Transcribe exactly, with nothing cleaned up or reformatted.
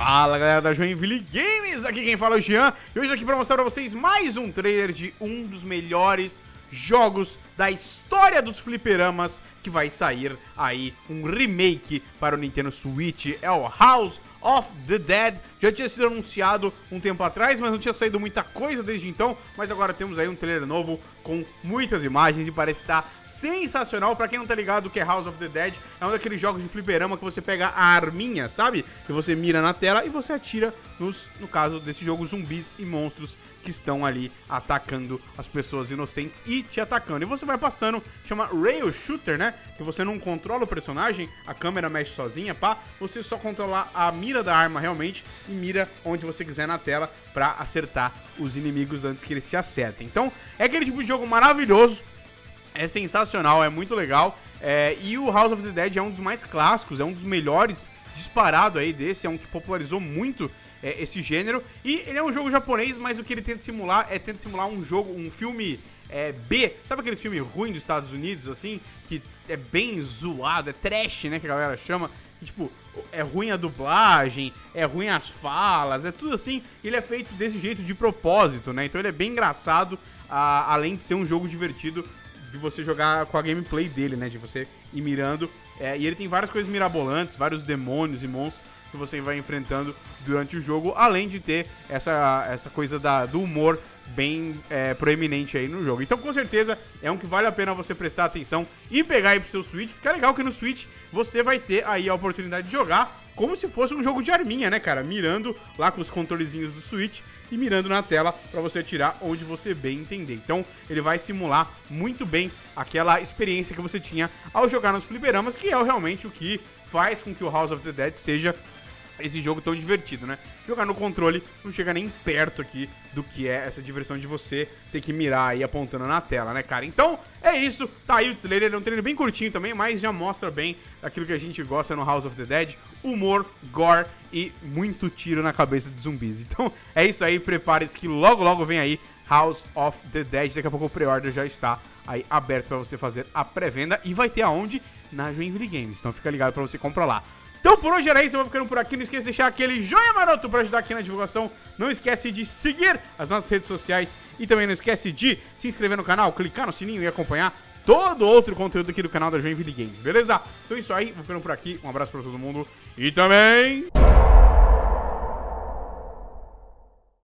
Fala galera da Joinville Games, aqui quem fala é o Jean. E hoje aqui pra mostrar pra vocês mais um trailer de um dos melhores jogos da história dos fliperamas, que vai sair aí um remake para o Nintendo Switch. É o House of the Dead. Já tinha sido anunciado um tempo atrás, mas não tinha saído muita coisa desde então. Mas agora temos aí um trailer novo com muitas imagens e parece estar sensacional. Pra quem não tá ligado o que é House of the Dead, é um daqueles jogos de fliperama que você pega a arminha, sabe? Que você mira na tela e você atira nos, no caso desse jogo, zumbis e monstros que estão ali atacando as pessoas inocentes e te atacando. E você vai passando, chama Rail Shooter, né? Que você não controla o personagem, a câmera mexe sozinha, pá. Você só controla a mira da arma realmente e mira onde você quiser na tela pra acertar os inimigos antes que eles te acertem. Então, é aquele tipo de jogo maravilhoso, é sensacional, é muito legal. É, e o House of the Dead é um dos mais clássicos, é um dos melhores disparado aí desse, é um que popularizou muito é, esse gênero. E ele é um jogo japonês, mas o que ele tenta simular é tenta simular um jogo, um filme é, B. Sabe aquele filme ruim dos Estados Unidos, assim? Que é bem zoado, é trash, né, que a galera chama. Que, tipo, é ruim a dublagem, é ruim as falas, é tudo assim. Ele é feito desse jeito de propósito, né? Então ele é bem engraçado, a, além de ser um jogo divertido de você jogar com a gameplay dele, né? De você ir mirando. É, e ele tem várias coisas mirabolantes, vários demônios e monstros que você vai enfrentando durante o jogo, além de ter essa, essa coisa da, do humor bem é, proeminente aí no jogo. Então, com certeza, é um que vale a pena você prestar atenção e pegar aí pro seu Switch, porque é legal que no Switch você vai ter aí a oportunidade de jogar como se fosse um jogo de arminha, né, cara? Mirando lá com os controlezinhos do Switch e mirando na tela pra você atirar onde você bem entender. Então, ele vai simular muito bem aquela experiência que você tinha ao jogar nos fliperamas, que é realmente o que faz com que o House of the Dead seja esse jogo tão divertido, né? Jogar no controle não chega nem perto aqui do que é essa diversão de você ter que mirar aí apontando na tela, né, cara? Então, é isso. Tá aí o trailer. É um trailer bem curtinho também, mas já mostra bem aquilo que a gente gosta no House of the Dead. Humor, gore e muito tiro na cabeça de zumbis. Então, é isso aí. Prepare-se que logo, logo vem aí House of the Dead. Daqui a pouco o pre-order já está aí aberto pra você fazer a pré-venda. E vai ter aonde? Na Joinville Games. Então, fica ligado pra você comprar lá. Então por hoje era isso, eu vou ficando por aqui. Não esqueça de deixar aquele joinha maroto pra ajudar aqui na divulgação. Não esquece de seguir as nossas redes sociais. E também não esquece de se inscrever no canal, clicar no sininho e acompanhar todo outro conteúdo aqui do canal da Joinville Games, beleza? Então é isso aí, vou ficando por aqui. Um abraço pra todo mundo e também...